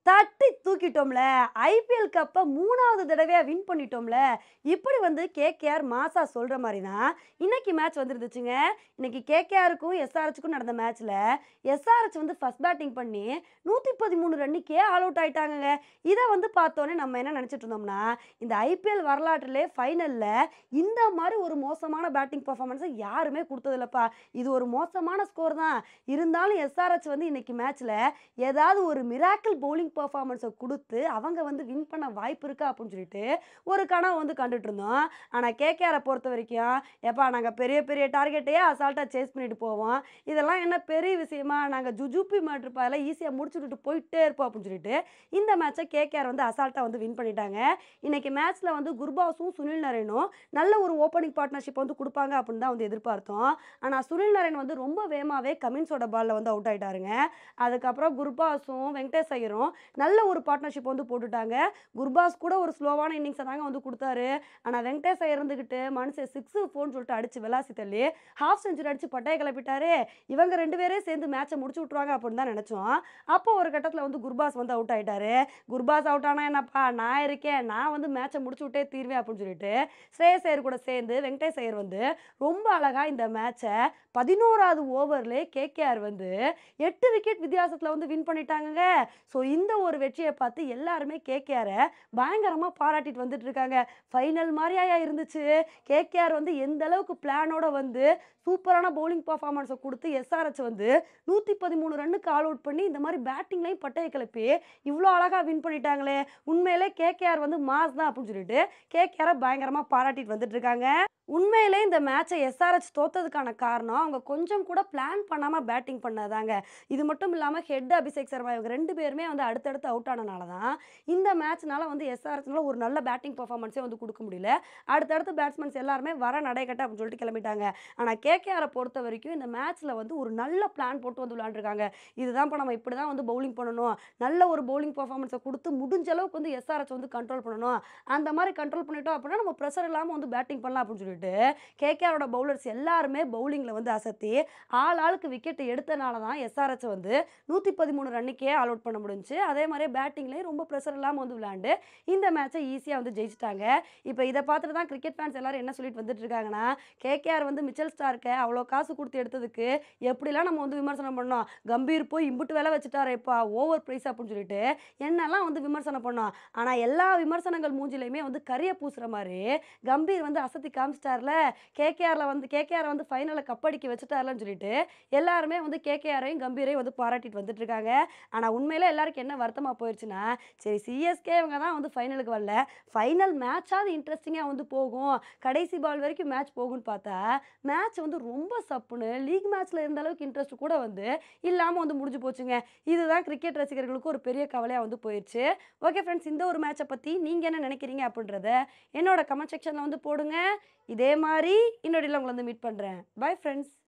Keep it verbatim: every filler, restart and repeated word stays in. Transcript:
தட்டி தூக்கிட்டோம்ல. ஐபிஎல் கப்ப மூணாவது தடவையா வின் பண்ணிட்டோம்ல. இப்படி வந்து கேகேஆர் மாஸா சொல்ற மாரி தான், இன்னைக்கு மேட்ச் வந்துருந்துச்சுங்க. இன்னைக்கு கேகேஆருக்கும், எஸ்ஆர்எச்சுக்கும் நடந்த மேட்ச்ல, எஸ்ஆர்எச் வந்து ஃபர்ஸ்ட் பேட்டிங் பண்ணி நூத்தி பதிமூணு ரன்னுக்கே ஆல் அவுட் ஆயிட்டாங்கங்க. இத வந்து பார்த்தோனே நம்ம என்ன நெனச்சுட்டு இருந்தோம்னா, இந்த ஐபிஎல் வரலாற்றிலே ஃபைனல்ல இந்த மாரி ஒரு மோசமான பேட்டிங் பெர்ஃபார்மன்ஸ யாருமே குடுத்ததில்லப்பா. இது ஒரு மோசமான ஸ்கோர் தான். இருந்தாலும் எஸ்ஆர்எச் வந்து இன்னைக்கு மேட்ச்ல ஏதாவது ஒரு மிராக்கிள் பவுலிங் பெர்ஃபார்மன்ஸ குடுத்து, அவங்க வந்து வின் பண்ண வாய்ப்பு இருக்கா அப்டின்னு சொல்லிட்டு, ஒரு கனவு வந்து கண்டுட்டு இருந்தோம். ஆனா கேகேஆர பொறுத்தவரைக்கும், "எப்பா நாங்க பெரிய பெரிய டார்கெட்டையே அசால்ட்டா சேஸ் பண்ணிட்டு போவோம். இதெல்லாம் என்ன பெரிய விஷயமா? நாங்க ஜுஜுபி மேட்ருப்பா அதெல்லாம் ஈஸியா முடிச்சு விட்டுட்டு போயிட்டே இருப்போம்" அப்டின்னு சொல்லிட்டு, இந்த மேட்ச கேகேஆர் வந்து அசால்ட்டா வந்து வின் பண்ணிட்டாங்க. இன்னைக்கு மேட்ச்ல வந்து குர்பாஸும், சுனில் நரேனும் நல்ல ஒரு ஓப்பனிங் பார்ட்னர்ஷிப் வந்து குடுப்பாங்க அப்டின்னு தான் வந்து எதிர்பார்த்தோம். ஆனா சுனில் நரேன் வந்து ரொம்ப வேகமாவே கமின்ஸோட பால்ல வந்து அவுட் ஆயிட்டாருங்க. அதுக்கப்புறம் குர்பாஸும், வெங்கடேஷ் ஐயரும் நல்ல ஒரு பார்ட்னர்ஷிப் வந்து போட்டுட்டாங்க. குர்பாஸ் கூட ஒரு ஸ்லோவான இன்னிங்ஸ தாங்க வந்து குடுத்தாரு. ஆனா வெங்கடேஷ் ஐயர் இருந்துகிட்டு மனுஷன் சிக்ஸ், ஃபோர்ன்னு சொல்லிட்டு அடிச்சு விளாசி தள்ளி, ஹாஃப் செஞ்சுரி அடிச்சு பட்டைய கிளப்பிட்டாரு. இவங்க ரெண்டு பேரே சேர்ந்து மேட்ச முடிச்சு விட்டுருவாங்க அப்டின்னு தான் நெனச்சோம். அப்போ ஒரு கட்டத்துல வந்து குர்பாஸ் வந்து அவுட் ஆயிட்டாரு. குர்பாஸ் அவுட் ஆனா என்னப்பா நான் இருக்கேன். நான் வந்து மேட்ச முடிச்சு விட்டே தீருவேன் அப்டின்னு சொல்லிட்டு, ஸ்ரேயஸ் ஐயர் கூட சேர்ந்து வெங்கடேஷ் ஐயர் வந்து ரொம்ப அழகா இந்த மேட்ச பதினொன்றாவது ஓவர்லயே கேகேஆர் வந்து எட்டு விக்கெட் வித்தியாசத்துல வந்து வின் பண்ணிட்டாங்கங்க. ஸோ இந்த ஒரு வெற்றிய பார்த்து எல்லாருமே கேகேஆர பயங்கரமா பாராட்டிட்டு வந்துட்டு இருக்காங்க. ஃபைனல் மாரியாயா இருந்துச்சு. கேகேஆர் வந்து எந்த அளவுக்கு பிளானோட வந்து சூப்பரான பவுலிங் பெர்ஃபார்மன்ஸ குடுத்து எஸ்ஆர்எச் வந்து நூத்தி பதிமூணு ரன்னுக்கு ஆல் அவுட் பண்ணி இந்த மாரி பேட்டிங்லயும் பட்டைய கிளப்பி இவ்ளோ அழகா வின் பண்ணிட்டாங்களே! உண்மையிலே கேகேஆர் வந்து மாஸ் தான் அப்டின்னு சொல்லிட்டு கேகேஆர பயங்கரமா பாராட்டிட்டு வந்துட்டு இருக்காங்க. உண்மையிலே இந்த மேட்ச எஸ்ஆர்எச் தோத்ததுக்கான காரணம், அவங்க கொஞ்சம் கூட பிளான் பண்ணாம பேட்டிங் பண்ணதுதாங்க. இது மட்டும் இல்லாம ஹெட் அபிஷேக் சர்மா இவங்க ரெண்டு பேருமே வந்து அடுத்தடுத்து அவுட் ஆனனால தான், இந்த மேட்ச்னால வந்து எஸ்ஆர்எச்னால ஒரு நல்ல பேட்டிங் பெர்ஃபார்மன்ஸே வந்து குடுக்க முடியல. அடுத்தடுத்து பேட்ஸ்மேன்ஸ் எல்லாருமே வர நடைக்கட்ட அப்டின்னு சொல்லிட்டு கிளம்பிட்டாங்க. ஆனா கேகேஆர பொறுத்தவரைக்கும் இந்த மேட்ச்ல வந்து ஒரு நல்ல பிளான் போட்டு வந்து விளையாண்டுருக்காங்க. இதுதான்ப்பா நம்ம இப்படி தான் வந்து பவுலிங் பண்ணணும். நல்ல ஒரு பவுலிங் பெர்ஃபார்மன்ஸ குடுத்து முடிஞ்ச அளவுக்கு வந்து எஸ்ஆர்எச் வந்து கண்ட்ரோல் பண்ணணும். அந்த மாரி கண்ட்ரோல் பண்ணிட்டோம் அப்டின்னா, நம்ம பிரஷர் இல்லாம வந்து பேட்டிங் பண்ணலாம் அப்டின்னு சொல்லிட்டு, கேகேஆரோட பவுலர்ஸ் எல்லாருமே பவுலிங்ல வந்து அசத்தி, ஆள் ஆளுக்கு விக்கெட் எடுத்தனால தான் எஸ்ஆர்எச் வந்து நூத்தி பதிமூணு ரன்னுக்கே ஆல் அவுட் பண்ண முடிஞ்சுச்சு. அதே மாரியே பேட்டிங்லயும் ரொம்ப பிரஷர் இல்லாம வந்து விளையாண்டு, இந்த மேட்ச ஈஸியா வந்து ஜெயிச்சுட்டாங்க. இப்ப இத பார்த்துட்டு தான் கிரிக்கெட் ஃபேன்ஸ் எல்லாரும் என்ன சொல்லிட்டு வந்துட்டு இருக்காங்கன்னா, கேகேஆர் வந்து மிச்சல் ஸ்டார்க்க அவ்ளோ காசு குடுத்து எடுத்ததுக்கு எப்படிலாம் நம்ம வந்து விமர்சனம் பண்ணோம். கம்பீர் போய் இம்புட்டு விலை வச்சுட்டாரேப்பா, ஓவர் பிரைஸ் அப்டின்னு சொல்லிட்டு என்னெல்லாம் வந்து விமர்சனம் பண்ணோம். ஆனா எல்லா விமர்சனங்கள் மூஞ்சிலயுமே வந்து கரிய பூசுற மாரி கம்பீர் வந்து அசத்தி காமிச்சிட்டார்ல. கேகேஆர்ல வந்து கேகேஆர வந்து ஃபைனல்ல கப்படிக்க வச்சுட்டார்லன்னு சொல்லிட்டு எல்லாருமே வந்து கேகேஆரையும், கம்பீரையும் வந்து பாராட்டிட்டு வந்துட்டு இருக்காங்க. ஆனா உண்மையிலே எல்லாருக்கும் என்ன வருத்தமா போயிருச்சுன்னா, சரி சிஎஸ்கே இவங்க தான் வந்து ஃபைனலுக்கு வரல. ஃபைனல் மேட்சாவது இன்ட்ரஸ்டிங்கா வந்து போகும். கடைசி பால் வரைக்கும் மேட்ச் போகும்ன்னு பார்த்தா, மேட்ச் வந்து ரொம்ப சப்புன்னு லீக் மேட்ச்ல இருந்த அளவுக்கு இன்ட்ரெஸ்ட் கூட வந்து இல்லாம வந்து முடிஞ்சு போச்சுங்க. இதுதான் கிரிக்கெட் ரசிகர்களுக்கு ஒரு பெரிய கவலையா வந்து போயிருச்சு. ஓகே ஃப்ரெண்ட்ஸ், இந்த ஒரு மேட்ச பத்தி நீங்க என்ன நினைக்கிறீங்க அப்படின்றத என்னோட கமெண்ட் செக்ஷன்ல வந்து போடுங்க. இதே மாரி இன்னொரு உங்கள வந்து மீட் பண்றேன். Bye friends.